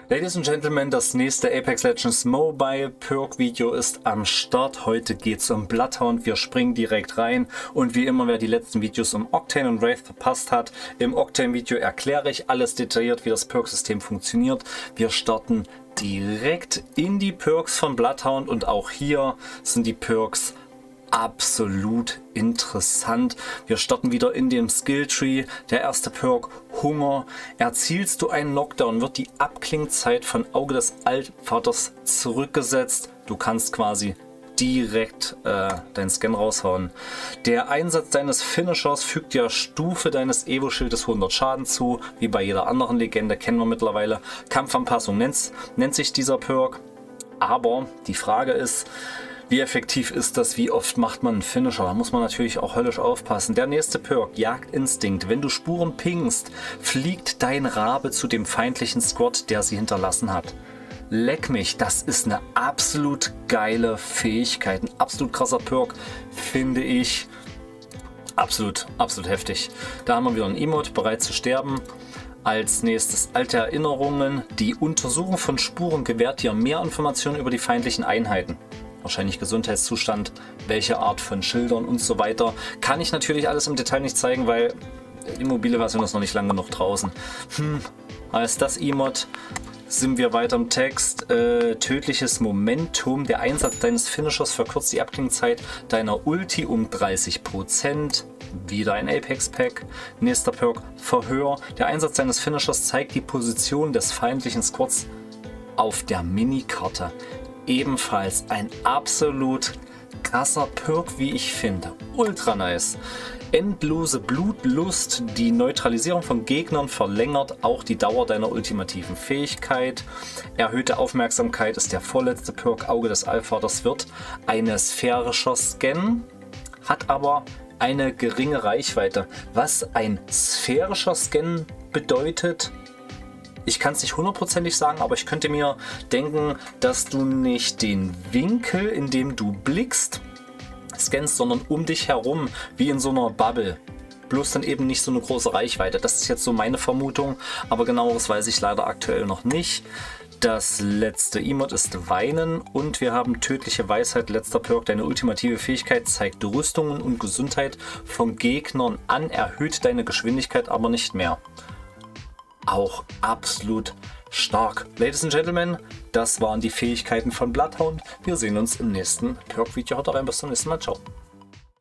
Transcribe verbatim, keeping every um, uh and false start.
Ladies and Gentlemen, das nächste Apex Legends Mobile Perk Video ist am Start. Heute geht es um Bloodhound. Wir springen direkt rein und wie immer, wer die letzten Videos um Octane und Wraith verpasst hat, im Octane Video erkläre ich alles detailliert, wie das Perk-System funktioniert. Wir starten direkt in die Perks von Bloodhound und auch hier sind die Perks absolut interessant. Wir starten wieder in dem Skilltree. Der erste Perk, Hunger. Erzielst du einen Knockdown, wird die Abklingzeit von Auge des Allvaters zurückgesetzt. Du kannst quasi direkt äh, deinen Scan raushauen. Der Einsatz deines Finishers fügt der Stufe deines Evo-Schildes hundert Schaden zu, wie bei jeder anderen Legende, kennen wir mittlerweile. Kampfanpassung nennt, nennt sich dieser Perk. Aber die Frage ist, wie effektiv ist das? Wie oft macht man einen Finisher? Da muss man natürlich auch höllisch aufpassen. Der nächste Perk, Jagdinstinkt. Wenn du Spuren pingst, fliegt dein Rabe zu dem feindlichen Squad, der sie hinterlassen hat. Leck mich, das ist eine absolut geile Fähigkeit. Ein absolut krasser Perk, finde ich. Absolut, absolut heftig. Da haben wir wieder ein Emote, bereit zu sterben. Als nächstes alte Erinnerungen. Die Untersuchung von Spuren gewährt dir mehr Informationen über die feindlichen Einheiten. Wahrscheinlich Gesundheitszustand, welche Art von Schildern und so weiter. Kann ich natürlich alles im Detail nicht zeigen, weil die mobile Version ist noch nicht lange genug draußen. Hm, als das Emote sind wir weiter im Text. Äh, tödliches Momentum. Der Einsatz deines Finishers verkürzt die Abklingzeit deiner Ulti um dreißig Prozent. Wieder ein Apex-Pack. Nächster Perk, Verhör. Der Einsatz deines Finishers zeigt die Position des feindlichen Squads auf der Minikarte. Ebenfalls ein absolut krasser Perk, wie ich finde. Ultra nice. Endlose Blutlust. Die Neutralisierung von Gegnern verlängert auch die Dauer deiner ultimativen Fähigkeit. Erhöhte Aufmerksamkeit ist der vorletzte Perk. Auge des Allvaters wird ein sphärischer Scan, hat aber eine geringe Reichweite. Was ein sphärischer Scan bedeutet, ich kann es nicht hundertprozentig sagen, aber ich könnte mir denken, dass du nicht den Winkel, in dem du blickst, scannst, sondern um dich herum, wie in so einer Bubble. Bloß dann eben nicht so eine große Reichweite. Das ist jetzt so meine Vermutung, aber genaueres weiß ich leider aktuell noch nicht. Das letzte Emote ist Weinen und wir haben tödliche Weisheit. Letzter Perk, deine ultimative Fähigkeit zeigt Rüstungen und Gesundheit von Gegnern an, erhöht deine Geschwindigkeit aber nicht mehr. Auch absolut stark. Ladies and Gentlemen, das waren die Fähigkeiten von Bloodhound. Wir sehen uns im nächsten Perk-Video. Haut rein, bis zum nächsten Mal. Ciao.